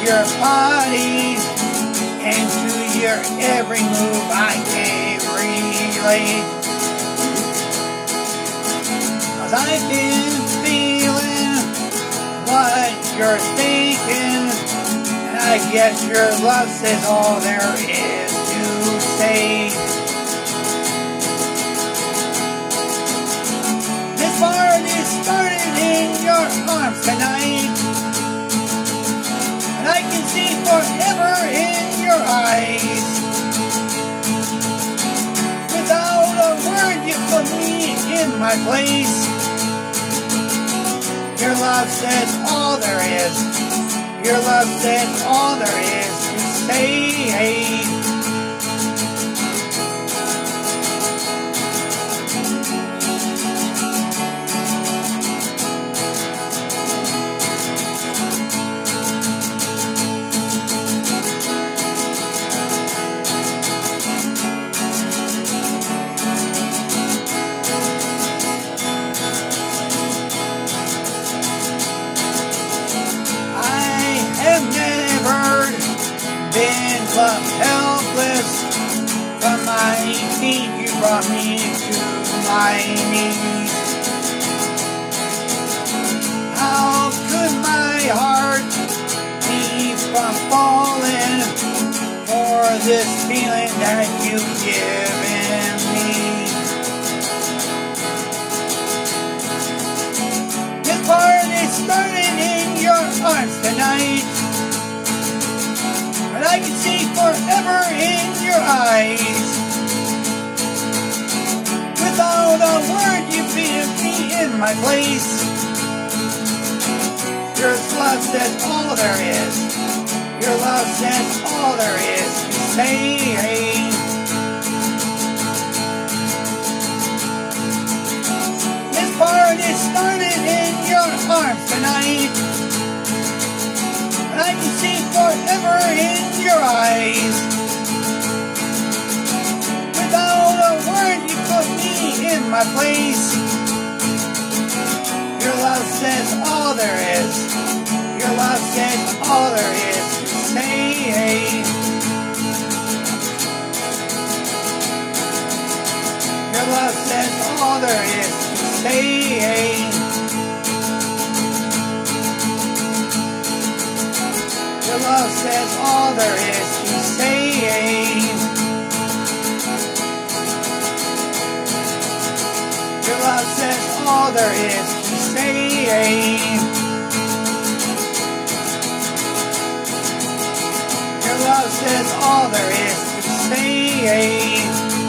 your body, into your every move. I can't relate, 'cause I've been feeling what you're thinking, and I guess your love says all there is to say. This party started in your arms tonight, and I can see forever in your eyes. Without a word, you put me in my place. Your love says all there is. Your love says all there is to say. Been left helpless from my feet, you brought me to my knees. How could my heart keep from falling for this feeling that you've given me? This party started in your arms tonight, and I can see forever in your eyes. Without a word, you put me in my place. Your love says all there is. Your love says all there is to say. This party started in your arms tonight, and I can see forever in your eyes. Without a word, you put me in my place. Your love says all there is. Your love says all there is to say. Your love says all there is to say. Your love says all there is to say. Your love says all there is to say. Your love says all there is to say.